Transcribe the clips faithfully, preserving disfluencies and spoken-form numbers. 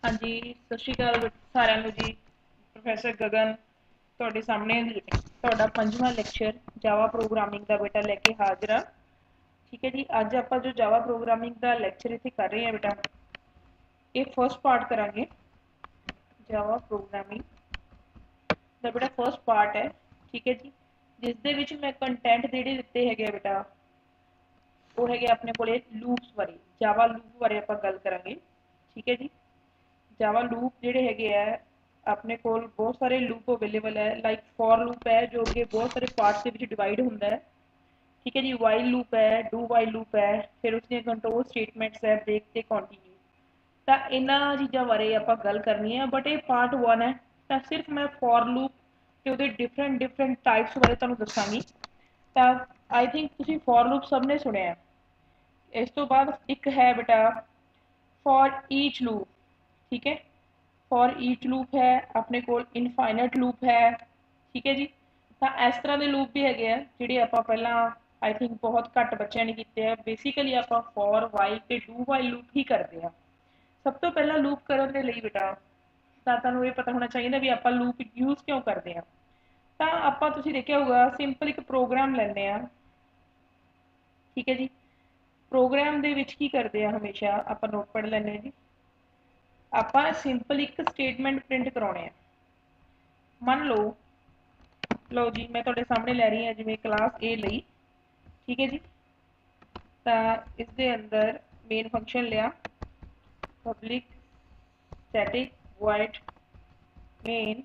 हाँ जी, सत श्री अकाल साਰਿਆਂ ਨੂੰ जी। प्रोफैसर गगन ਤੁਹਾਡੇ ਸਾਹਮਣੇ ਤੁਹਾਡਾ ਪੰਜਵਾਂ ਲੈਕਚਰ ਜਾਵਾ ਪ੍ਰੋਗਰਾਮਿੰਗ ਦਾ ਬੇਟਾ ਲੈ ਕੇ ਹਾਜ਼ਰ ਹਾਂ। ਠੀਕ ਹੈ ਜੀ, ਅੱਜ ਆਪਾਂ ਜੋ ਜਾਵਾ ਪ੍ਰੋਗਰਾਮਿੰਗ ਦਾ ਲੈਕਚਰ ਇੱਥੇ ਕਰ ਰਹੇ ਹਾਂ ਬੇਟਾ, ਇਹ ਫਸਟ ਪਾਰਟ ਕਰਾਂਗੇ। ਜਾਵਾ ਪ੍ਰੋਗਰਾਮਿੰਗ ਦਾ ਬੇਟਾ ਫਸਟ ਪਾर्ट है। ठीक है जी, जिस दे विच मैं कंटेंट ਜਿਹੜੇ ਦਿੱਤੇ ਹੈਗੇ ਬੇਟਾ ਉਹ ਹੈਗੇ ਆਪਣੇ ਕੋਲੇ ਲੂਪਸ ਬਾਰੇ, ਜਾਵਾ ਲੂਪ ਬਾਰੇ ਆਪਾਂ ਗੱਲ ਕਰਾਂਗੇ। ਠੀਕ ਹੈ ਜੀ, जावा लूप ਜਿਹੜੇ ਹੈਗੇ ਆ ਆਪਣੇ ਕੋਲ ਬਹੁਤ ਸਾਰੇ ਲੂਪ ਅਵੇਲੇਬਲ ਹੈ। ਲਾਈਕ ਫॉर ਲੂਪ ਹੈ ਜੋ ਕਿ ਬਹੁਤ ਸਾਰੇ ਪਾਰਟਸ ਦੇ ਵਿੱਚ ਡਿਵਾਈਡ ਹੁੰਦਾ ਹੈ। ਠੀਕ ਹੈ ਜੀ, ਵਾਈਲ ਲੂਪ ਹੈ, ਡੂ ਵਾਈਲ ਲੂਪ ਹੈ, ਫਿਰ ਉਸਦੀਆਂ ਕੰਟਰੋਲ ਸਟੇਟਮੈਂਟਸ ਹੈ, ਬ੍ਰੇਕ ਤੇ ਕੰਟੀਨਿਊ। ਤਾਂ ਇਹਨਾਂ ਚੀਜ਼ਾਂ ਬਾਰੇ ਆਪਾਂ ਗੱਲ ਕਰਨੀ ਹੈ, ਬਟ ਇਹ ਪਾਰਟ वन ਹੈ। ਤਾਂ ਸਿਰਫ ਮੈਂ ਫॉर ਲੂਪ ਤੇ ਉਹਦੇ ਡਿਫਰੈਂਟ ਡਿਫਰੈਂਟ ਟਾਈਪਸ ਬਾਰੇ ਤੁਹਾਨੂੰ ਦੱਸਾਂਗੀ। ਤਾਂ ਆਈ ਥਿੰਕ ਤੁਸੀਂ ਫॉर ਲੂਪ ਸਭ ਨੇ ਸੁਣਿਆ। ਇਸ ਤੋਂ ਬਾਅਦ ਇੱਕ ਹੈ ਬੇਟਾ फॉर ईच लूप। ठीक है, फॉर ईच लूप है अपने कोल, इनफाइनाइट लूप है। ठीक है जी, तो इस तरह के लूप भी है जिहड़े आपां पहलां आई थिंक बहुत घट बच्चों ने कीते हैं। बेसिकली आपां फॉर वाइल ते डू वाइल लूप ही करते हैं। सब तो पहला लूप करने के लिए बेटा ਤਾਂ ਤੁਹਾਨੂੰ ਇਹ पता होना चाहिए भी आपां लूप यूज क्यों करते हैं। ਤਾਂ ਆਪਾਂ ਤੁਸੀਂ देखा होगा सिंपल एक प्रोग्राम लैंदे आ। ठीक है जी, प्रोग्राम दे विच की करते हैं हमेशा आपां नोट पढ़ लैंदे जी। आपां सिंपल एक स्टेटमेंट प्रिंट कराने। मान लो लो जी मैं तुहाडे सामने लै रही हूँ जिवें क्लास ए लई। ठीक है जी, तो इस दे अंदर मेन फंक्शन लिया public static void main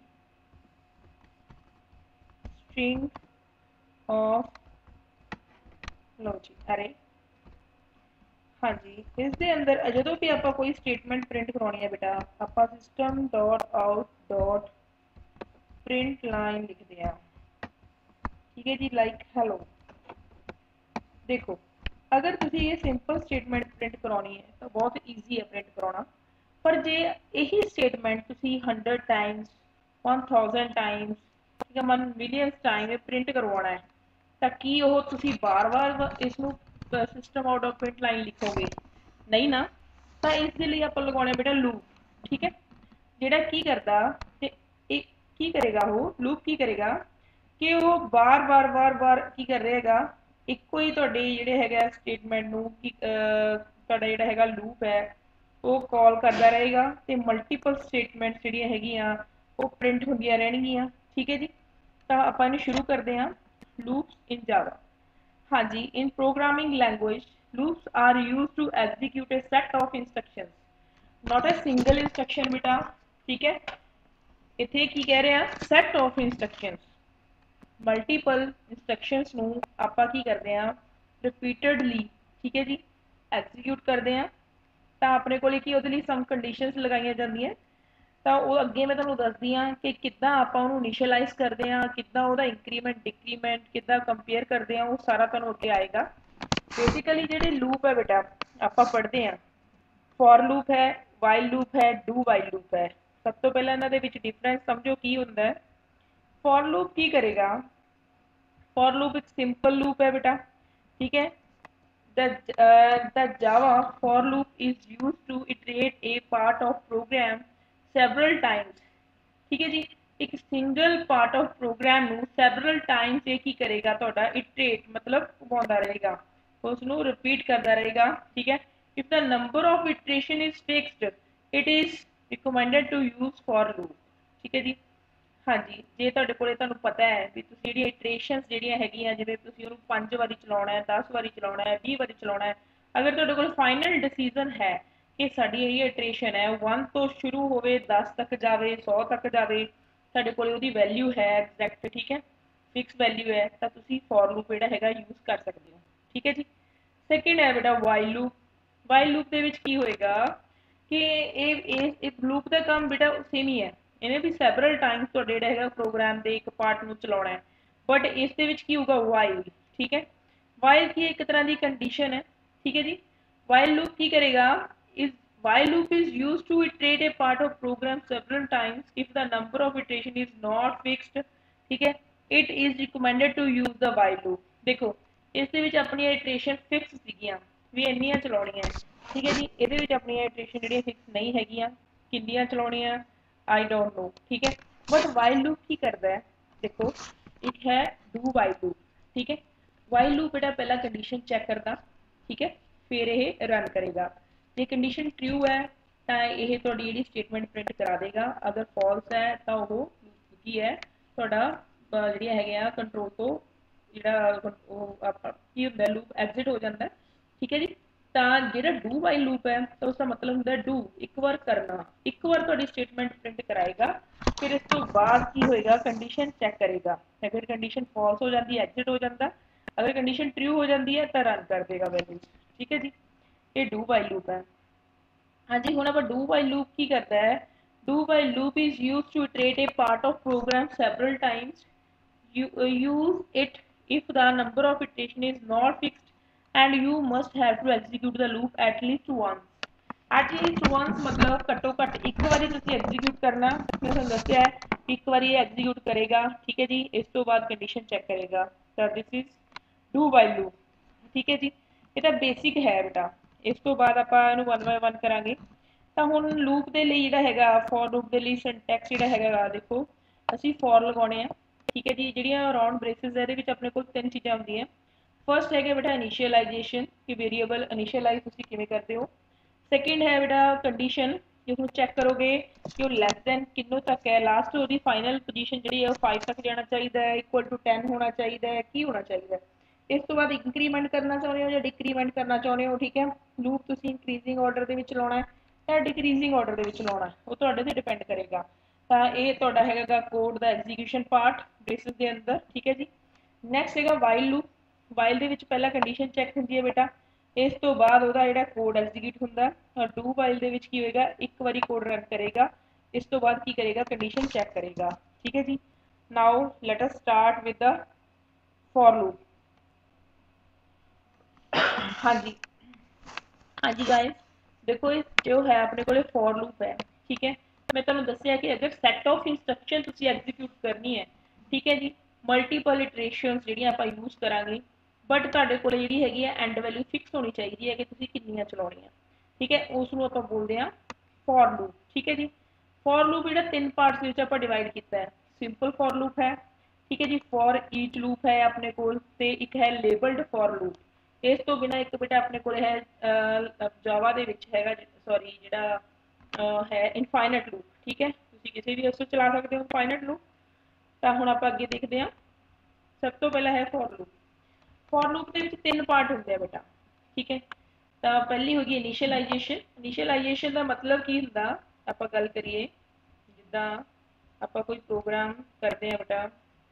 string of लो जी अरे। हाँ जी, इस दे अंदर जो भी आप कोई स्टेटमेंट प्रिंट करवानी है बेटा आप system dot out dot print line लिखते हैं। ठीक है जी, लाइक हेलो। देखो अगर तुसी ये सिंपल स्टेटमेंट प्रिंट करवानी है तो बहुत ईजी है प्रिंट कराना। पर जे यही स्टेटमेंट तुसी hundred times one thousand times ठीक है मन मिलियंस टाइम प्रिंट करवाना है तो की वो तुसी बार बार इसनों system out of print line लिखोगे नहीं ना। तो इसके लिए आप लगाने बेटा लूप। ठीक है, जेड़ा की करता ते की करेगा वो लूप की करेगा कि वो बार बार बार बार की कर रहेगा ਇੱਕੋ ਹੀ ਤੁਹਾਡੇ ਜਿਹੜੇ ਹੈਗਾ ਸਟੇਟਮੈਂਟ ਨੂੰ ਕਿ ਤੁਹਾਡਾ ਜਿਹੜਾ ਹੈਗਾ ਲੂਪ ਹੈ ਉਹ ਕਾਲ ਕਰਦਾ ਰਹੇਗਾ ਤੇ ਮਲਟੀਪਲ ਸਟੇਟਮੈਂਟਸ ਜਿਹੜੀਆਂ ਹੈਗੀਆਂ ਉਹ ਪ੍ਰਿੰਟ ਹੁੰਦੀਆਂ ਰਹਿਣਗੀਆਂ। ਠੀਕ ਹੈ ਜੀ, ਤਾਂ ਆਪਾਂ ਇਹਨੂੰ ਸ਼ੁਰੂ ਕਰਦੇ ਹਾਂ। Loops in Java. ਹਾਂਜੀ, in programming language loops are used to execute a set of instructions, not a single instruction ਬੇਟਾ। ਠੀਕ ਹੈ, ਇੱਥੇ ਕੀ ਕਹਿ ਰਿਹਾ set of instructions, multiple instructions नूं आपां की करते हैं रिपीटेडली। ठीक है जी, एग्जीक्यूट करते हैं तो अपने को उहदे लई सम कंडीशनस लगाई जांदियां। तो वो अगे मैं तुहानूं दसदी हां कि किद्दां आपां उहनूं इनिशियलाइज करते हैं, किद्दां उहदा इंक्रीमेंट डिक्रीमेंट किद्दां कंपेयर करते हैं, वो सारा तुहानूं अगे आएगा। बेसिकली जिहड़े लूप है बेटा आपां पढ़ते हैं फॉर लूप है, वाइल लूप है, डू वाइल लूप है। सब तो पहलां इन्हां दे विच डिफरेंस समझो की हुंदा है। फॉर लूप की करेगा, फॉर लूप एक सिंपल लूप है बेटा। ठीक है, the uh, the java for loop is used to iterate a part of program several times। ठीक है जी, एक सिंगल पार्ट ऑफ प्रोग्राम ਨੂੰ several times ਇਹ ਕੀ ਕਰੇਗਾ ਤੁਹਾਡਾ iterate मतलब घुमाਉਂਦਾ ਰਹੇਗਾ, ਉਸ ਨੂੰ रिपीट करता रहेगा। ठीक है, if the number of iteration is fixed it is recommended to use for loop। ठीक है जी, हाँ जी, जे तुहाडे कोले तुहानूं पता है भी तुसीं जिहड़ियां इटरेशनस जिहड़ियां हैगियां जिवें तुसीं उहनूं पंज वारी चलाउणा है, दस वारी चलाउणा है, बीस वारी चलाउणा है, अगर तुहाडे कोल फाइनल डिसीजन है कि साडी इह इटरेशन है वन तो शुरू होवे दस तक जावे सौ तक जावे, साडे कोल उहदी वैल्यू है एग्जैक्ट। ठीक है, फिक्स वैल्यू है तो तुसीं फॉर लूप जिहड़ा हैगा यूज कर सकदे हो। ठीक है जी, सैकेंड है बेटा वाइल लूप। वाइल लूप दे विच की होएगा कि इह लूप दा काम बेटा सेम ही है, इन्हें भी सैवरल टाइम्स तुहाडे जिहड़ा हैगा प्रोग्राम दे एक पार्ट नूं चलाउणा है, बट इस दे विच की होगा वाइल। ठीक है, वाइल की एक तरह की कंडीशन है। ठीक है जी, वाइल लूप की करेगा is while loop is used to iterate a part of program several times if the number of iteration is not fixed. ठीक है, it is recommended to use the while loop. देखो इस दे विच अपनी iteration fix सीगियां भी इन्नियां चलाउणियां। ठीक है जी, इहदे विच अपनी इटरेशन जिहड़ियां फिक्स नहीं हैगियां, कितनियां चलाउणियां आई डोंट नो, ठीक है। बट वाइल लूप की करता है, देखो एक है डू वाइल लूप, ठीक है। वाइल लूप बेटा पहला कंडीशन चेक करता, ठीक है, फिर ये रन करेगा। जे कंडीशन ट्रू है तो यह तुहाडी जिहड़ी स्टेटमेंट प्रिंट करा देगा, अगर फॉल्स है तो वो की है तुहाडा जिहड़ियां हैगियां कंट्रोल तो जिहड़ा की हुंदा लूप एग्जिट हो जाता है, ठीक है जी। तो जिहड़ा डू वाइल लूप है तो उसका मतलब होंदा डू एक बार करना, एक बार तुहाडी स्टेटमेंट प्रिंट कराएगा, फिर इस तो बाद की होएगा कंडीशन चेक करेगा, अगर कंडीशन फॉल्स हो जाती है एग्जिट हो जाता, अगर कंडीशन ट्रू हो जाती है तो रन कर देगा वैल्यूज, ठीक है जी। ये डू वाइल लूप है। हाँ जी, हुण आपां डू वाइल लूप की करता है, do while loop is used to iterate a part of program several times. You uh, use it if the number of iteration is not fixed and you must have to execute the loop at least once. At least once मतलब घट्टो घट एक बारी तुसीं execute करना, मैं तुहानूं दस्सिआ है एक बारी ये execute करेगा, ठीक है जी। इस तो बाद कंडीशन चेक करेगा, तो this is do while loop, ठीक है जी। ये तो बेसिक है बेटा, इस तो बाद आपां इहनूं वन बाय वन करांगे। ਤਾਂ ਹੁਣ ਲੂਪ ਦੇ ਲਈ ਜਿਹੜਾ ਹੈਗਾ ਫॉर ਲੂਪ ਦੇ ਲਈ ਸਿੰਟੈਕਸ ਜਿਹੜਾ ਹੈਗਾ ਦੇਖੋ ਅਸੀਂ ਫॉर ਲਗਾਉਣੇ ਆ, ठीक है जी। ਜਿਹੜੀਆਂ ਰਾਉਂਡ ਬ੍ਰੇਸਿਸ ਹੈ ਇਹਦੇ ਵਿੱਚ ਆਪਣੇ ਕੋਲ ਤਿੰਨ ਚੀਜ਼ਾਂ ਹੁੰਦੀਆਂ। ਫਰਸਟ ਹੈਗਾ ਬੇਟਾ ਇਨੀਸ਼ੀਅਲਾਈਜੇਸ਼ਨ ਕਿ ਵੇਰੀਏਬਲ ਇਨੀਸ਼ੀਅਲਾਈਜ਼ ਤੁਸੀਂ ਕਿਵੇਂ ਕਰਦੇ ਹੋ। ਸੈਕਿੰਡ ਹੈ ਬੇਟਾ ਕੰਡੀਸ਼ਨ, ਜਿਸਨੂੰ ਚੈੱਕ ਕਰੋਗੇ ਕਿ ਉਹ ਲੈਸ ਦੈਨ ਕਿੰਨੋਂ ਤੱਕ ਹੈ, ਲਾਸਟ ਉਹਦੀ ਫਾਈਨਲ ਪੋਜੀਸ਼ਨ ਜਿਹੜੀ ਹੈ ਉਹ फाइव ਤੱਕ ਜਾਣਾ ਚਾਹੀਦਾ ਹੈ, ਇਕੁਅਲ ਟੂ टेन ਹੋਣਾ ਚਾਹੀਦਾ ਹੈ, ਕੀ ਹੋਣਾ ਚਾਹੀਦਾ ਹੈ। ਇਸ ਤੋਂ ਬਾਅਦ ਇੰਕਰੀਮੈਂਟ ਕਰਨਾ ਚਾਹੁੰਦੇ ਹੋ ਜਾਂ ਡਿਕਰੀਮੈਂਟ ਕਰਨਾ ਚਾਹੁੰਦੇ ਹੋ, ਠੀਕ ਹੈ। ਲੂਪ ਤੁਸੀਂ ਇੰਕਰੀਜ਼ਿੰਗ ਆਰਡਰ ਦੇ ਵਿੱਚ ਲਾਉਣਾ ਹੈ ਜਾਂ ਡਿਕਰੀਜ਼ਿੰਗ ਆਰਡਰ ਦੇ ਵਿੱਚ ਲਾਉਣਾ, ਉਹ ਤੁਹਾਡੇ ਤੇ ਡਿਪੈਂਡ ਕਰੇਗਾ। ਤਾਂ ਇਹ ਤੁਹਾਡਾ ਹੈਗਾ ਕੋਡ ਦਾ ਐਗਜ਼ੀਕਿਊਸ਼ਨ ਪਾਰਟ ਬੇਸਿਸ ਦੇ ਅੰਦਰ, ਠੀਕ ਹੈ ਜੀ। ਨੈਕਸਟ ਹੈਗਾ ਵਾਈਲ ਲੂਪ, ਵਾਈਲ ਦੇ ਵਿੱਚ ਪਹਿਲਾਂ ਕੰਡੀਸ਼ਨ ਚੈੱਕ ਹੁੰਦੀ ਹੈ ਬੇਟਾ, ਇਸ ਤੋਂ ਬਾਅਦ ਉਹਦਾ ਜਿਹੜਾ ਕੋਡ ਐਗਜ਼ੀਕਿਊਟ ਹੁੰਦਾ। ਔਰ ਡੂ ਵਾਈਲ ਦੇ ਵਿੱਚ ਕੀ ਹੋਏਗਾ, ਇੱਕ ਵਾਰੀ ਕੋਡ ਰਨ ਕਰੇਗਾ, ਇਸ ਤੋਂ ਬਾਅਦ ਕੀ ਕਰੇਗਾ ਕੰਡੀਸ਼ਨ ਚੈੱਕ ਕਰੇਗਾ, ਠੀਕ ਹੈ ਜੀ। Now let us start with the for loop. हाँ जी, हाँ जी गाइस, देखो जो है अपने को फॉर लूप है, ठीक है। मैं तुहानूं दस्सिआ कि अगर सैट ऑफ इंस्ट्रक्शन तुसीं एग्जीक्यूट करनी है, ठीक है जी, मल्टीपल इटरेशनस जिहड़ियां आपां यूज करांगे, बट तुहाडे कोल जिहड़ी हैगी है एंड वैल्यू फिक्स होनी चाहिए है कि तुसीं कितनियां चलाउणियां, ठीक है। उसनूं आपां बोलदे आ फॉर लूप, ठीक है जी। फॉर लूप जिहड़ा तीन पार्ट्स विच आपां डिवाइड कीता है, सिंपल फॉर लूप है, ठीक है जी, फॉर ईच लूप है अपने कोल, ते एक है लेबल्ड फॉर लूप। इस तो बिना एक बेटा अपने को है जावा दे विच हैगा, सॉरी जिहड़ा है इनफाइनट लूप, ठीक है। तुसीं किसी भी उसको चला सकते हो इनफाइनट लूप। तो हुण आपां अगे देखते हैं, सब तो पहला है फॉर लूप। फॉर लूप के तीन पार्ट होंगे बेटा, ठीक है। तो पहली होगी इनीशियलाइजेशन। इनीशियलाइजेशन का मतलब की हुंदा, आपां गल करिए जिद्दां आपां कोई प्रोग्राम करते हैं बेटा,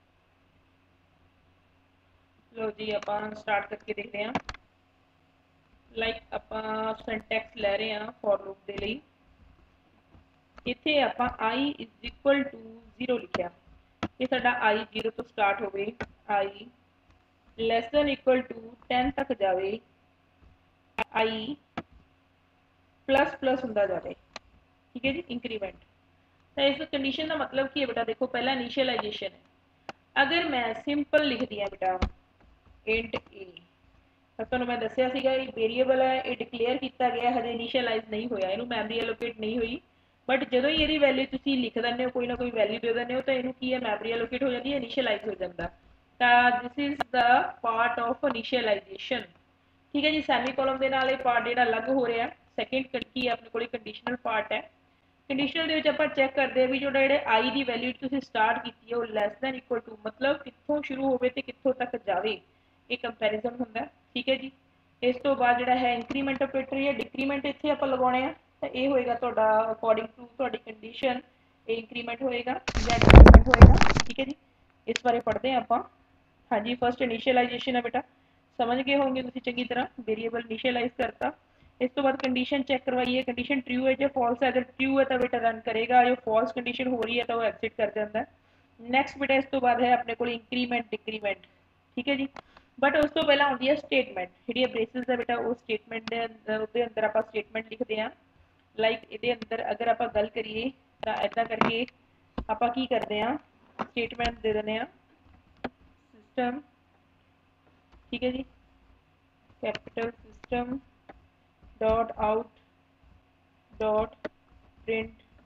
लो जी आपां स्टार्ट करके देखते हैं। लाइक आपां सिंटैक्स लै रहे हैं फॉर लूप के लिए, इत्थे आपां I is equal to zero लिखिया, ये साडा आई जीरो तो स्टार्ट हो गई, I less than equal to ten तक जाए, आई प्लस प्लस हुंदा जाए, ठीक है जी, इंक्रीमेंट। तो इस कंडीशन का मतलब की है बेटा, देखो पहला इनीशियलाइजेशन है। अगर मैं सिंपल लिख दिया बेटा इंट ए, तो तुहानूं मैं दस्सिआ सीगा ये वेरीएबल है, ये डिक्लेयर किया गया, हजे इनीशियलाइज नहीं होया, इहनूं मैमरी एलोकेट नहीं हुई, बट जदों ही ये वैल्यू तुसीं लिख दिंदे हो, कोई ना कोई वैल्यू दे दिंदे हो, तो इहनूं की है मैमरी एलोकेट हो जाती है, इनीशियलाइज हो जाता। तो this is the part of initialization, ठीक है जी। सैमी कॉलम के नाल पार्ट जिहड़ा अलग हो रहा है, सैकेंड की है अपने को कंडीशनल पार्ट है। कंडीशनल दे विच आपां चैक करते हैं भी जो जिहड़े आई की वैल्यू तुसीं स्टार्ट की है वो लैस दैन इक्वल टू, मतलब कित्थों शुरू होवे ते कित्थों तक जावे, ये कंपैरिजन हुंदा, ठीक है जी। इस तो बाद जिहड़ा है इंक्रीमेंट ऑपरेटर या डिक्रीमेंट इत्थे आपां लगाउणे आ, तो ये होएगा तुहाडा अकॉर्डिंग टू तुहाडी कंडीशन, ये इंक्रीमेंट होएगा या डिक्रीमेंट होएगा, ठीक है जी। इस बारे पढ़ते हैं आपां। हाँ जी, फर्स्ट इनीशियलाइजेशन है बेटा, समझ गए होंगे तुसीं चंगी तरह, वेरीएबल इनीशियलाइज करता। इस तो बाद कंडीशन चेक करवाइए, कंडीशन ट्रू है जो फॉल्स है, अगर ट्रू है तो बेटा रन करेगा, जो फॉल्स कंडीशन हो रही है तो वो एग्जिट कर जाता है। नैक्सट बेटा इस तो बाद है अपने को इंक्रीमेंट डिक्रीमेंट, ठीक है जी। बट उस तो पहला आती है स्टेटमेंट, जी बेसिस है बेटा वो स्टेटमेंट के अंदर आप स्टेटमेंट लिखते हैं। लाइक ये अंदर अगर आप गल करिए तो इदा करके आप की करते हैं, स्टेटमेंट दे दें सिस्टम, ठीक है जी, capital system dot out dot print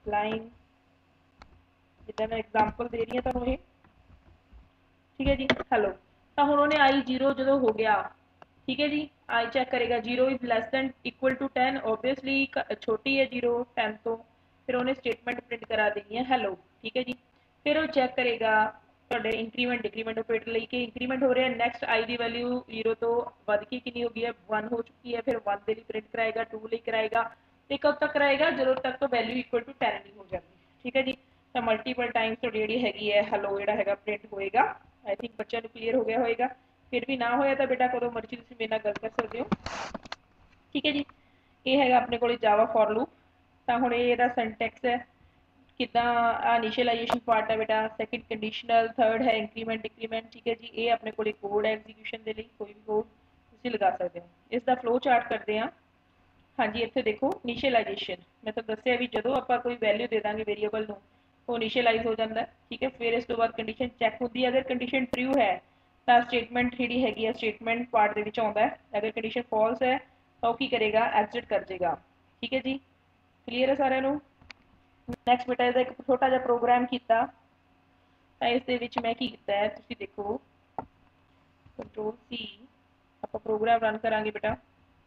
line जिदा मैं एग्जाम्पल दे रही हूँ तुहानूं ये ठीक है जी हेलो तो हुण उहने आई जीरो जो हो गया ठीक है जी आई चैक करेगा zero is less than equal to ten obviously छोटी है जीरो टेन तो फिर उन्हें स्टेटमेंट प्रिंट करा देनी है हैलो ठीक है जी फिर वो चैक करेगा ਤੁਹਾਡੇ इंक्रीमेंट डिक्रीमेंट ऑपरेटर लेके इंक्रीमेंट हो रहा है नैक्सट आई की वैल्यू जीरो तो वध के कितनी हो गई है वन हो चुकी है फिर वन के लिए प्रिंट कराएगा टू लिए कराएगा तो कब तक कराएगा जो तक तो वैल्यू इक्वल टू टेन नहीं हो जाती ठीक है जी तो मल्टीपल टाइम्स तो जी हैगी है हैलो जोड़ा प्रिंट होएगा आई थिंक बच्चों को क्लीयर हो गया होएगा फिर भी ना होया तो बेटा कदों मर्जी तुसीं मेरे नाल गल कर सकते हो ठीक है जी ये है अपने को जावा फॉर लूप तो हुण ये सेंटैक्स है किदा इनिशियलाइजेशन पार्ट है बेटा सैकेंड कंडीशनल थर्ड है इंक्रीमेंट डिक्रीमेंट ठीक है जी ये अपने को कोड है एग्जीक्यूशन के लिए कोई भी कोड तुसीं लगा सकते हो इसका फ्लो चार्ट करते हैं हाँ जी इत्थे देखो इनिशियलाइजेशन मैं तो दस्सिया भी जो आप कोई वैल्यू दे देंगे वेरीएबल नूं वो इनिशियलाइज हो जाता है ठीक है फिर इस तो बाद कंडीशन चैक होती है अगर कंडीशन ट्रू है तो स्टेटमेंट जी हैगी है स्टेटमेंट पार्ट के आता है अगर कंडीशन फॉल्स है तो की करेगा एग्जिट कर देगा ठीक है जी क्लीयर है सारे नूं नैक्सट बेटा इसका एक छोटा जिहा प्रोग्राम किया इस मैं की किया है तुसीं देखो कंट्रोल सी आप प्रोग्राम रन करांगे बेटा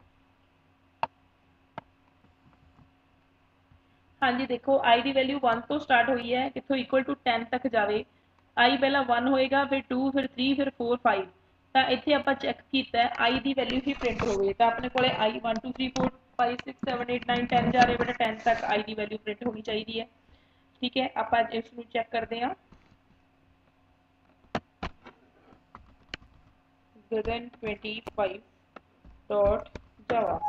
हाँ जी देखो आई की वैल्यू वन तो स्टार्ट हुई है कितों इक्वल टू टेन तक जाए आई पहला वन होएगा फिर टू फिर थ्री फिर फोर फाइव तो इतने आप चैक किया आई की वैल्यू ही प्रिंट हो गई तो अपने को I one two three four five six seven eight nine ten जा रहे बेटा टेन तक आई की वैल्यू प्रिंट होनी चाहिए है ठीक है आप इसमें चैक करते हैं Gagan twenty five dot Java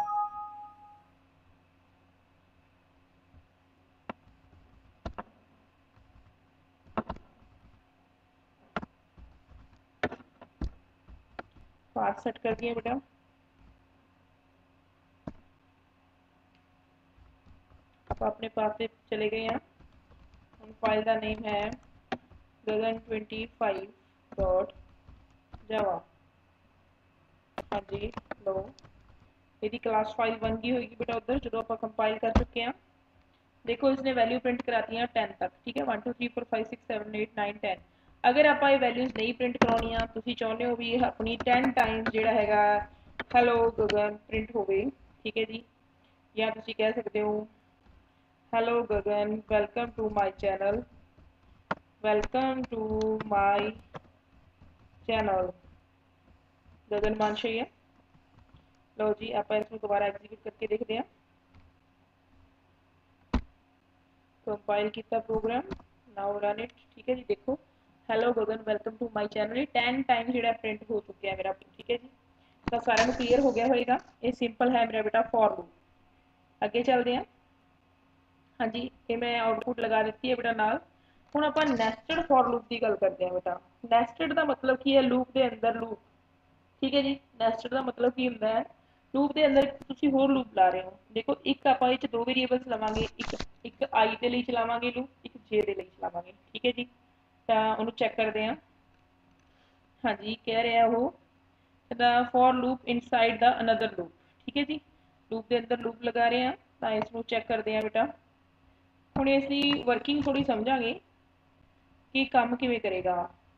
path set कर दिए बेटा आप अपने पास से चले गए हैं फाइल का नेम है Gagan twenty five dot Java हाँ जी लो यदि क्लास फाइल बन गई होगी बेटा उधर जो आप कंपाइल कर चुके हैं देखो इसने वैल्यू प्रिंट कराती हैं टेन तक ठीक है one two three four five six seven eight nine ten अगर आप ये वैल्यूज नहीं प्रिंट करानिया तुम चाहते हो भी अपनी टेन टाइम्स जोड़ा है हैलो गगन प्रिंट हो गई ठीक है जी या तुम कह सकते हो hello Gagan welcome to my channel welcome to my channel Gagan Manshi है लो जी आप इसमें दोबारा एग्जीक्यूट करके देखते हैं कंपाइल किया प्रोग्राम नाउ रन इट ठीक है जी देखो hello Gagan welcome to my channel ten time जो प्रिंट हो चुका है मेरा ठीक है जी तो सारे क्लीयर हो गया होएगा ये सिंपल है मेरा बेटा फॉर लूप अगे चलते हैं हाँ जी ये मैं आउटपुट लगा दी है बेटा नाल हुण आपां नैस्टेड फॉर लूप की गल करते हैं बेटा नैस्टेड का मतलब की है लूप के अंदर लूप ठीक है जी नैस्टेड का मतलब की होंदा है लूप के अंदर तुसीं होर लूप ला रहे हो देखो एक आपां इह दो वेरीएबल्स लवांगे एक एक आई के लिए चलावांगे लूप एक जे के लिए चलावांगे ठीक है जी तो उन्होंने चैक करते हैं हाँ जी कह रहा वो for loop inside the another loop ठीक है जी लूप के अंदर लूप लगा रहे हैं तो इसमें चैक करते हैं बेटा हुण इसकी वर्किंग थोड़ी समझांगे कि काम किवें करेगा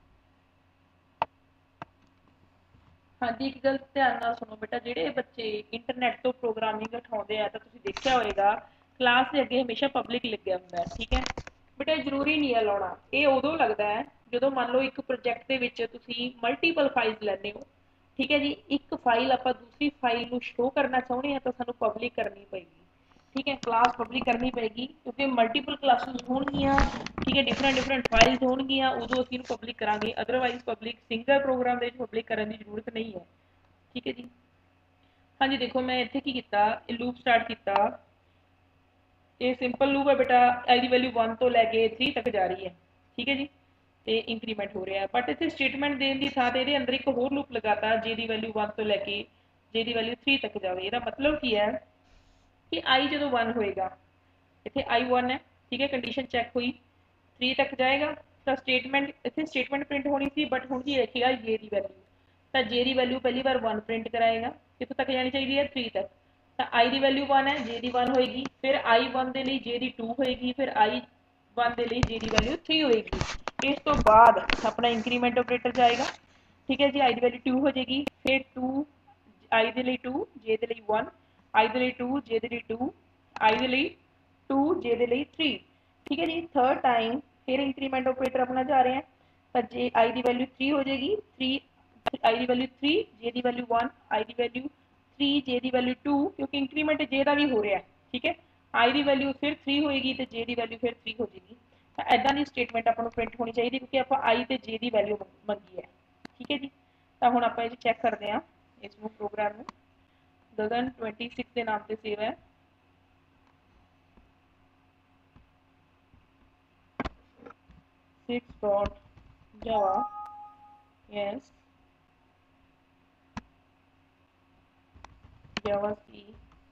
हाँ जी एक गल ध्यान नाल सुनो बेटा जिहड़े बच्चे इंटरनेट तो प्रोग्रामिंग उठाउंदे आ तां तुसीं देखिया होएगा क्लास के अगे हमेशा पब्लिक लिखिया हुंदा है ठीक है बेटा जरूरी नहीं है लाउणा ये उदों लगता है जो मान लो एक प्रोजैक्ट के विच तुसीं मल्टीपल फाइल्स लैंदे हो ठीक है जी एक फाइल आप दूसरी फाइल को शो करना चाहते हैं तो सानू पब्लिक करनी पेगी ठीक है क्लास पब्लिक करनी पेगी क्योंकि मल्टीपल क्लासेस होणगियां ठीक है डिफरेंट डिफरेंट फाइल्स होणगियां उदों असीं पब्लिक करांगे अदरवाइज पब्लिक सिंगल प्रोग्राम दे विच पब्लिक करने की जरूरत नहीं है ठीक है जी हाँ जी देखो मैं इत्थे की कीता लूप स्टार्ट किया ये सिंपल लूप है बेटा आई की वैल्यू वन तो लैके थ्री तक जा रही है ठीक है जी तो इंक्रीमेंट हो रहा है बट इतने स्टेटमेंट देने की थां ते अंदर एक होर लूप लगाता जे की वैल्यू वन तो लैके जे की वैल्यू थ्री तक जाए यदा मतलब की है कि आई जो वन होएगा इतने आई वन है ठीक है कंडीशन चैक हुई थ्री तक जाएगा तो स्टेटमेंट इतने स्टेटमेंट प्रिंट होनी थी बट हुण की रखेगा जे की वैल्यू तो जे की वैल्यू पहली बार वन प्रिंट कराएगा कितों तक जानी चाहिए है थ्री तक आई की वैल्यू वन है, जे की वन होएगी, फिर आई वन के लिए जे की टू होएगी, फिर आई वन के लिए जे की वैल्यू थ्री होएगी। इस तो बाद अपना इंक्रीमेंट ऑपरेटर जाएगा, ठीक है जी। आई की वैल्यू टू हो जाएगी, फिर टू आई के लिए टू, जे के लिए वन, आई के लिए टू, जे के लिए टू, आई के लिए टू, जे के लिए थ्री, ठीक है जी। थर्ड टाइम फिर इंक्रीमेंट ऑपरेटर अपना जा रहे हैं, तो जे आई की वैल्यू थ्री हो जाएगी, थ्री आई की वैल्यू थ्री, जे की वैल्यू वन, आई की वैल्यू थ्री, जे की वैल्यू टू, क्योंकि इंक्रीमेंट जे का भी हो रहा है, ठीक है। आई की वैल्यू फिर थ्री होएगी, तो जे की वैल्यू फिर थ्री हो जाएगी। तो इदा की स्टेटमेंट अपन प्रिंट होनी चाहिए, क्योंकि आप आई तो जे की वैल्यू मंगी है, ठीक है जी। तो हम आप चैक करते हैं इस प्रोग्राम में, गगन ट्वेंटी सिक्स के नाम से सेव है। Six dot Java, yes, Java C,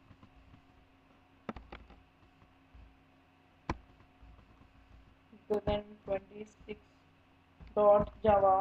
Gagan twenty six dot Java,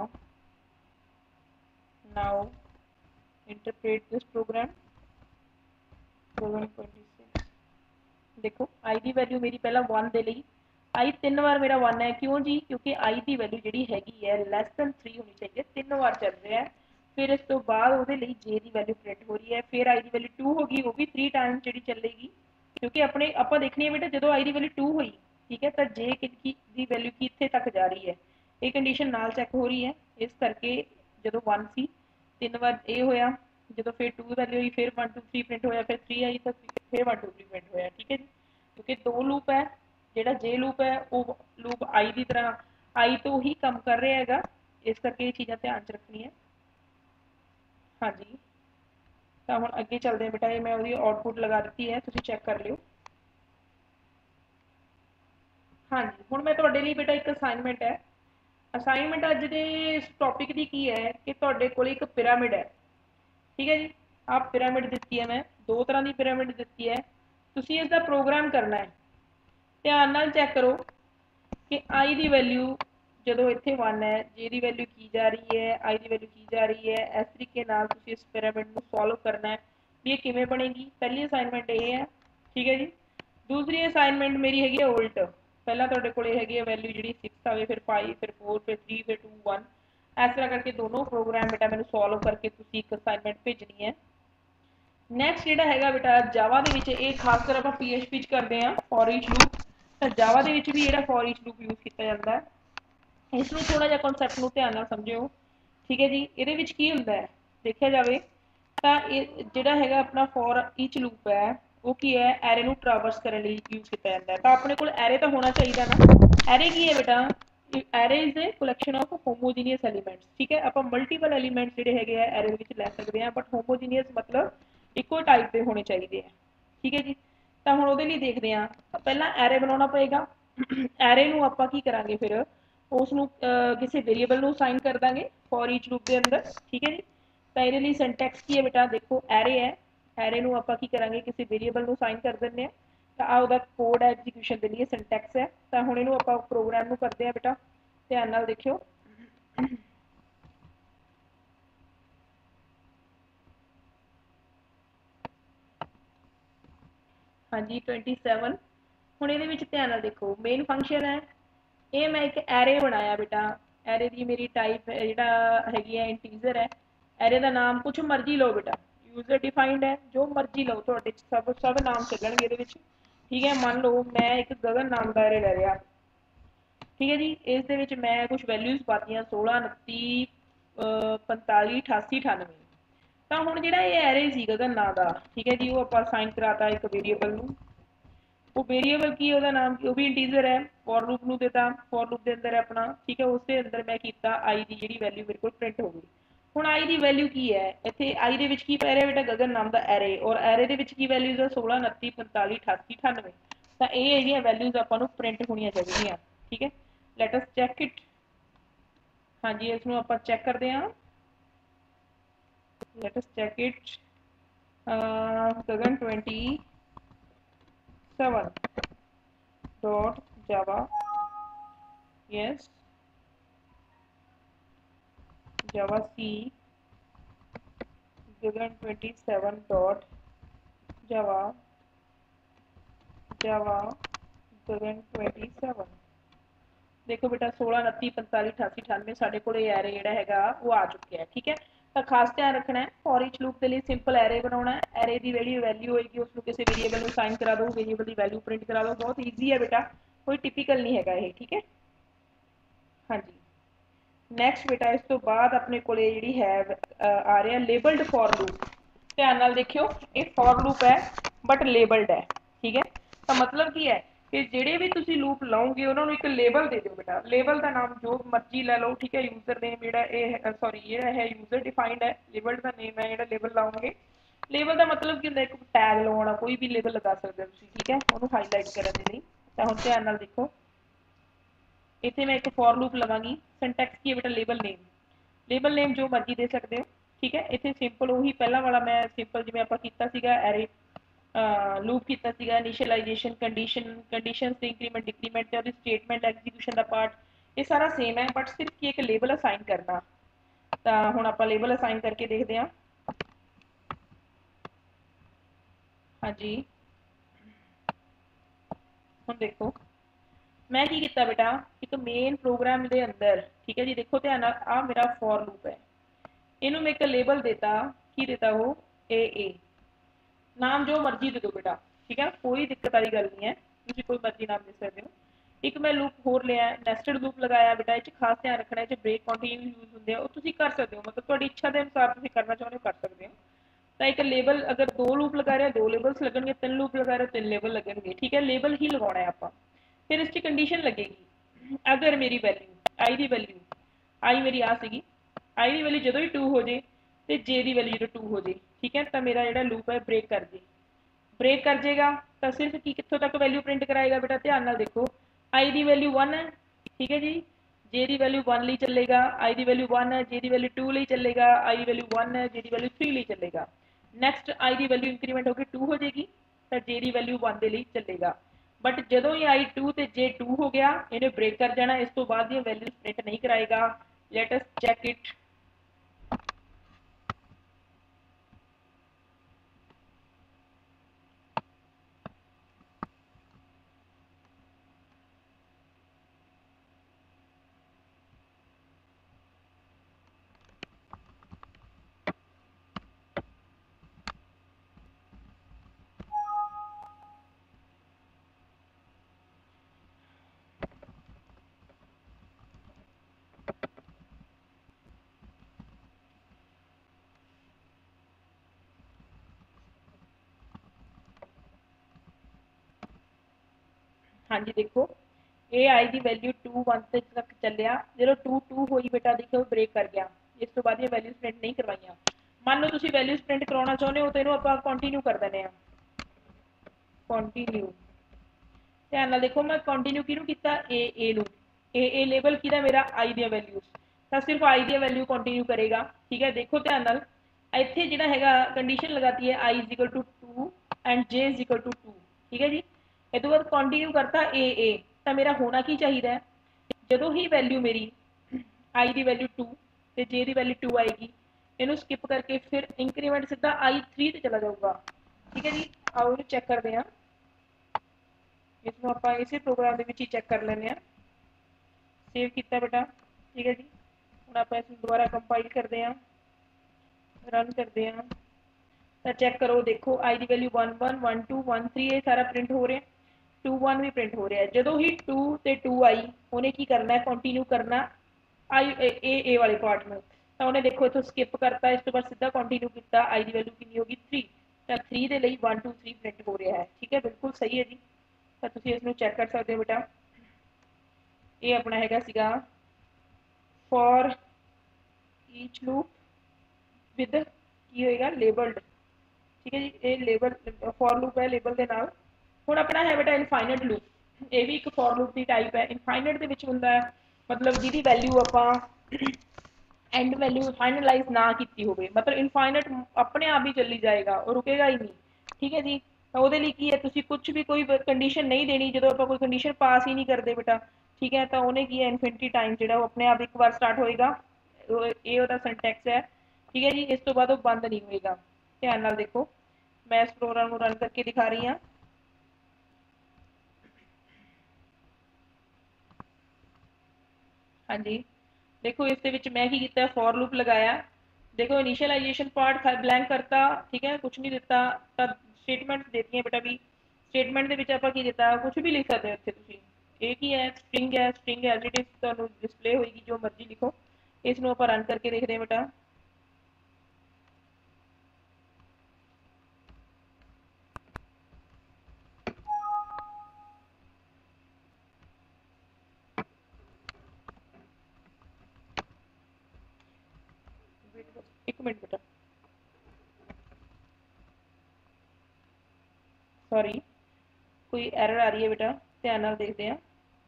now interpret this program, Gagan twenty six. देखो आई की वैल्यू मेरी पहला वन दे ली, आई तीन बार मेरा वन है, क्यों जी, क्योंकि आई की वैल्यू जी हैगी है लैस दैन थ्री होनी चाहिए, तीन बार चल रहा है। फिर इस तो बाद वो जे की वैल्यू प्रिंट हो रही है, फिर आई की वैल्यू टू होगी, वो भी थ्री टाइम जी चलेगी, क्योंकि अपने आप देखनी है बेटा, जो आई की वैल्यू टू हुई, ठीक है, तो जे की वैल्यू की इतने तक जा रही है, ये कंडीशन नाल चैक हो रही है। इस करके जो वन सी तीन बार ये होया, जो फिर टू वैल्यू हुई, फिर वन टू थ्री प्रिंट होया, फिर थ्री आई तो फिर वन टू थ्री प्रिंट होया, ठीक है जी। क्योंकि दो लूप है, जो जे लूप है वो लूप आई की तरह आई तो ही काम कर रहा है, इस करके ये चीज़ा ध्यान च रखनी है। हाँ जी, तो हम अगे चलते हैं बेटा, ये मैं वो आउटपुट लगा दी है, तुम चैक कर लियो। हाँ जी, हूँ मैं थोड़े लिए बेटा एक असाइनमेंट है, असाइनमेंट अज के इस टॉपिक की की है कि तुहाडे कोल एक पिरामिड है, ठीक है जी। आप पिरामिड दी है, मैं दो तरह की पिरामिड दी है, तुसीं इसका प्रोग्राम करना है। ध्यान नाल चैक करो कि आई की वैल्यू जो इतने वन है, जे की वैल्यू की जा रही है, आई की वैल्यू की जा रही है, इस तरीके तुसीं इस पिरामिड को सॉल्व करना है भी ये किवें बनेगी। पहली असाइनमेंट ये है, ठीक है जी। दूसरी असाइनमेंट मेरी हैगी उल्ट, पहला तुहाडे कोल हैगी है वैल्यू जी सिक्स आए, फिर फाइव, फिर फोर, फिर थ्री, फिर टू, वन, इस तरह करके दोनों प्रोग्राम बेटा मैंने सॉल्व करके तुसीं एक असाइनमेंट भेजनी है। नैक्सट जोड़ा है बेटा जावा के खास कर आप पी एच पी करते हैं फॉर ईच लूप, तो जावा के भी जो फॉर ईच लूप यूज़ किया जाता है। इसमें थोड़ा जहा कॉन्सैप्ट को ध्यान समझो, ठीक है जी। ये की होंगे है देखा जाए तो जोड़ा है अपना फॉर ईच लूप है वो की है एरे को ट्रावर्स करने लिए यूज़ किया जाता है। तो अपने को एरे तो होना चाहिए ना, एरे की है बेटा, array is a collection of homogeneous elements, ठीक है। आप मल्टीपल एलीमेंट्स जोड़े है एरे लै सकते हैं, बट होमोजीनियस मतलब इको टाइप के होने चाहिए हैं, ठीक है जी। तो हम वो देखते हैं, पहला एरे बनाना पेगा, एरे नूं आपां की करांगे फिर उसनूं किसी वेरीएबल नूं असाइन कर देंगे फॉर ईच लूप के अंदर, ठीक है जी। तो ये लिए सिंटैक्स की है बेटा, देखो एरे है, एरे नूं आपां की करांगे किसी वेरीएबल नूं असाइन कर देंगे, तो आ उहदा कोड है एग्जीक्यूशन के लिए सिंटैक्स है। तो हुण इहनूं आपां प्रोग्राम नूं करते हैं बेटा, ध्यान नाल देखियो। हाँ जी ट्वेंटी सैवन, हुण इहदे विच ध्यान नाल देखो मेन फंक्शन है, ये मैं एक एरे बनाया बेटा, एरे की मेरी टाइप जोड़ा हैगी है इंटीजर है, एरे का नाम कुछ मर्जी लो बेटा, यूजर डिफाइंड है, जो मर्जी लो थोड़े सब सब नाम चलणगे इहदे विच, ठीक है। मान लो मैं एक गगन नाम का एरे लै लिया, ठीक है जी। इस दे विच मैं कुछ वैल्यूज़ पातियां सोलह, उनती, पंताली, अठासी, अठानवे। तो हुण जिहड़ा ये एरे सी गगन नाम का, ठीक है जी, वो आपां असाइन कराता एक वेरीएबल नूं, वो वेरीएबल की है नाम की, वो भी इंटीजर है, फॉर लूप नूं देता, फॉर लूप के अंदर है अपना, ठीक है। उसके अंदर मैं किया आई की जी वैल्यू मेरे को प्रिंट हो गई। हुण आई की वैल्यू की है इत्थे, आई दे विच की पै रहा बेटा गगन नाम का एरे, और एरे दे विच की वैल्यूज़ है सोलह, उनती, पंताली, अठासी, अठानवे। तो ये है वैल्यूज़ आपां नूं प्रिंट होनियां चाहिए, ठीक है। Let us check it. हाँ जी, इसनूं आपां चैक करते हैं, let us check it. Gagan twenty seven dot Java, yes, java c, gaghan twenty seven dot Java Java seven twenty seven देखो बेटा सोलह उनती पैंताली अठासी अठानवे साढ़े को एरे जोड़ा है वो आ चुके हैं ठीक है। तो खास ध्यान रखना है फॉर ईच लूप के लिए सिंपल एरे बनाना है एरे की वैल्यू वैल्यू होगी उसको किसी वेरिएबल में साइन करा दो वेरिएबल की वैल्यू प्रिंट करा दो बहुत ईजी है बेटा कोई टिपिकल नहीं है ये ठीक है। हाँ जी नैक्सट बेटा इस तो बाद अपने को जी है आ रहा लेबल्ड फॉर लूप ध्यान नाल देखियो ये फॉर लूप है बट लेबल्ड है ठीक है। तो मतलब की है कि ਜਿਹੜੇ भी तुसी लूप लाओगे उन्होंने एक लेबल दे दो बेटा लेबल का नाम जो मर्जी लै लो ठीक है यूजर नेम जो सॉरी ये है यूजर डिफाइंड है लेबल का नेम है जो लेबल लाओगे लेबल का मतलब की एक टैग लगाना कोई भी लेबल लगा सकते हो ठीक है उन्होंने हाईलाइट करने के लिए। तो हम ध्यान नाल देखो इतने मैं एक फॉर लूप लवांगी सिंटैक्स की है बेटा लेबल नेम लेबल नेम जो मर्जी दे सकते हो ठीक है। इतने सिंपल उही पहला वाला मैं सिंपल जिवें आपां कीता सीगा एरे लूप कीता सीगा initialization condition condition increment decrement और स्टेटमेंट एग्जीक्यूशन का पार्ट ये सारा सेम है बट सिर्फ की एक लेबल असाइन करना। तो हुण आपां लेबल असाइन करके देखते हैं। हाँ जी हुण देखो मैं की किया बेटा एक मेन प्रोग्राम के अंदर ठीक है जी देखो ध्यान आ मेरा फॉर लूप है इनू मैं एक लेबल देता की देता वो ए ए नाम जो मर्जी दे दो बेटा ठीक है कोई दिक्कत वाली गल नहीं है तुम कोई मर्जी नाम दे सकते हो। एक मैं लूप होर लिया नैसटेड लूप लगाया बेटा ये खास ध्यान रखना है ब्रेक कॉन्टीन्यू यूज होंगे तुम कर सकते हो मतलब थोड़ी इच्छा के अनुसार तुम करना चाहते हो कर सकते हो। तो एक लेबल अगर दो लूप लगा रहे दो लेबल्स लगेंगे तीन लूप लगा रहे तीन लेबल लगेंगे ठीक है लेबल ही लगाना है आप फिर इसकी कंडीशन लगेगी अगर मेरी वैल्यू आई की वैल्यू आई मेरी आ सी आई की वैल्यू जो ही टू हो जाए तो जे की वैल्यू जो टू हो जाए ठीक है तो मेरा जो लूप है ब्रेक कर दे ब्रेक कर जाएगा तो सिर्फ की कितों तक वैल्यू प्रिंट कराएगा बेटा ध्यान नाल देखो आई की वैल्यू वन है ठीक है जी जे की वैल्यू वन ली चलेगा आई की वैल्यू वन है जे की वैल्यू टू ली चलेगा आई की वैल्यू वन है जे की वैल्यू थ्री ली चलेगा नैक्सट आई की वैल्यू इंक्रीमेंट होकर टू हो जाएगी तो जे की वैल्यू वन के लिए चलेगा बट जो ही आई टू तो जे टू हो गया इन्हें ब्रेक कर जाना इस तो बाद वैल्यूज प्रिंट नहीं कराएगा। Let us check it. हाँ जी देखो ये आई की वैल्यू टू वन तक चलिया जो टू टू हुई बेटा देखो ब्रेक कर गया इस तो बाद ये वैल्यूज प्रिंट नहीं करवाइया मान लो तुम वैल्यूज प्रिंट करवाना चाहते हो तो इन्हों आप कंटिन्यू कर देने कंटिन्यू ध्यान नाल देखो मैं कंटिन्यू किनू किया ए ए नू ए ए लेबल किया मेरा आई दी वैल्यूज तो सिर्फ आई दी वैल्यू कंटिन्यू करेगा ठीक है। देखो ध्यान नाल इत्थे जिहड़ा हैगा कंडीशन लगाती है I is equal to two and J is equal to two ठीक है जी इस तो बाद कंटिन्यू करता ए ए तो मेरा होना की चाहिए जो ही वैल्यू मेरी आई की वैल्यू टू तो जे की वैल्यू टू आएगी इनू स्किप करके फिर इंक्रीमेंट सीधा आई थ्री से चला जाऊगा ठीक है जी। आओ चेक करते हैं इसमें आप इसे प्रोग्राम के चेक कर लें सेव किया बेटा ठीक है जी। हम आप इस दोबारा कंपाइल करते हैं रन करते हैं तो चेक करो देखो आई की value one one one two one three ये सारा प्रिंट हो रहा है टू वन भी प्रिंट हो रहा है जो ही टू तो टू आई उन्हें की करना है कंटिन्यू करना आई ए ए वाले पार्ट में तो उन्हें देखो इतों स्किप करता इस तो बाद सीधा कंटिन्यू किया आई की वैल्यू कितनी होगी थ्री तो थ्री के लिए वन टू थ्री प्रिंट हो रहा है ठीक है बिल्कुल सही है जी। तो तुम इसमें चेक कर सकते हो बेटा ये अपना हैगा सीगा फॉर ईच लूप विद की होएगा लेबल्ड ठीक है जी ये लेबल फॉर लूप है लेबल के नाल हुण अपना है बेटा इनफाइनट लूप ये भी एक फॉर लूप की टाइप है इनफाइनट के हुंदा है मतलब जिहदी वैल्यू आपां एंड वैल्यू फाइनलाइज ना की हो मतलब इनफाइनट अपने आप ही चली जाएगा और रुकेगा ही नहीं ठीक है जी। तो वो की है तुम कुछ भी कोई कंडीशन नहीं देनी जो आप कोई कंडीशन पास ही नहीं करते बेटा ठीक है तो उन्हें की है इनफिनिटी टाइम जो अपने आप एक बार स्टार्ट होएगा ये सिंटैक्स है ठीक है जी इस तो बाद वो बंद नहीं होएगा ध्यान नाल देखो मैं इस प्रोग्राम को रन करके दिखा रही हाँ। हाँ जी, देखो इस मैं की किया फॉर लूप लगाया। देखो इनिशियलाइजेशन पार्ट ब्लैंक करता, ठीक है, कुछ नहीं दिता। तब स्टेटमेंट देती है बेटा भी। स्टेटमेंट के आप की दिता कुछ भी लिख सकते हो इतने तुम। एक ही है, स्ट्रिंग है, स्ट्रिंग एज इट इज तो डिस्प्ले होगी जो मर्जी लिखो। इसनों आप रन करके देखते हैं बेटा। एक मिनट बेटा, सॉरी कोई एरर आ रही है बेटा, ध्यान नाल देखते हैं।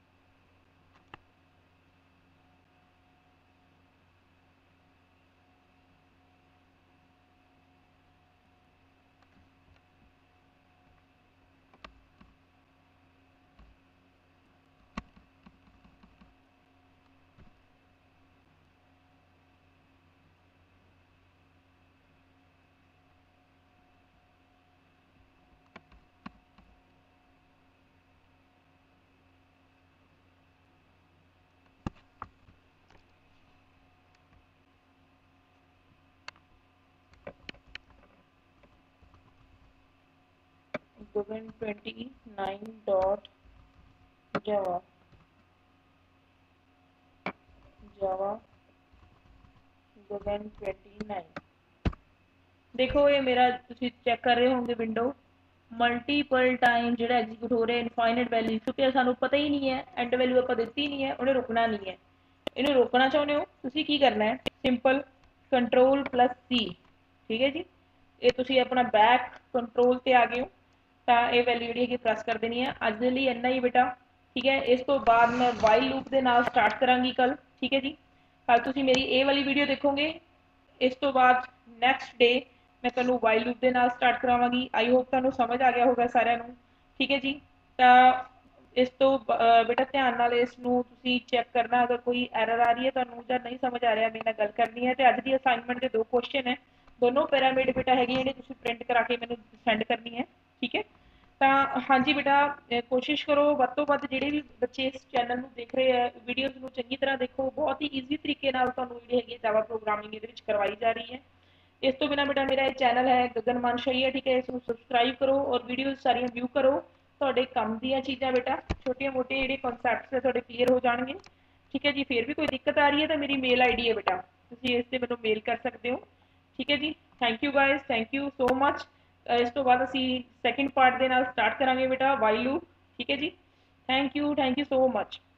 Gagan twenty nine dot Java Java Gagan twenty nine. देखो ये मेरा तुम चेक कर रहे होंगे विंडो मल्टीपल टाइम जो एग्जीक्यूट हो रहा है इनफाइनाइट वैल्यू, क्योंकि सानू पता ही नहीं है एंड वैल्यू आप दी नहीं है, उन्हें रुकना नहीं है। इन्हें रोकना चाहते हो तुम की करना है, सिंपल कंट्रोल प्लस सी, ठीक है जी। ये तुम अपना बैक कंट्रोल से आ गए हो तो ये वैल्यू जी प्रेस कर देनी है। अज के लिए इन्ना ही बेटा, ठीक है। इस तो बाद मैं वाइल लूप के नाल स्टार्ट करांगी कल, ठीक है जी। कल तुम मेरी ये वाली वीडियो देखोगे। इस तो बाद नैक्सट डे मैं तुहानू वाइल लूप के नाल स्टार्ट करावांगी। आई होप तुहानू समझ आ गया होगा सारिਆਂ ਨੂੰ, ठीक है जी। तो इस तो बेटा ध्यान नाल इसनूं तुसीं चैक करना, अगर कोई एरर आ रही है तुहानू जां नहीं समझ आ रहा मेरे नाल गल करनी है। तो अज की असाइनमेंट के दो क्वेश्चन है, दोनों पैरामीड बेटा है जिहड़े तुसीं प्रिंट करा के मैनूं सेंड करनी है, ठीक है। तो हाँ जी बेटा, कोशिश करो वध तो वध जिहड़े भी बच्चे इस चैनल में देख रहे हैं वीडियोज़ नूं चंगी तरह देखो। बहुत ही ईजी तरीके नाल तुहानूं जिहड़ी हैगी जावा प्रोग्रामिंग इहदे विच करवाई जा रही है। इस तो बिना बेटा मेरा एक चैनल है गगन मानशाही है, ठीक है। इसको सबसक्राइब करो और वीडियो सारियां व्यू करो। तुहाडे काम दीयां चीज़ां बेटा छोटिया मोटिया जिहड़े कॉन्सैप्ट्स है तुहाडे क्लीयर हो जाएंगे, ठीक है जी। फिर भी कोई दिक्कत आ रही है तो मेरी मेल आई डी है बेटा, तुसीं इस ते मैनूं मेल कर सकते हो, ठीक है जी। Thank you guys, thank you so much. इस तो बाद असीं सैकेंड पार्ट दे नाल स्टार्ट करांगे बेटा वाइल लूप, ठीक है जी। Thank you, thank you so much.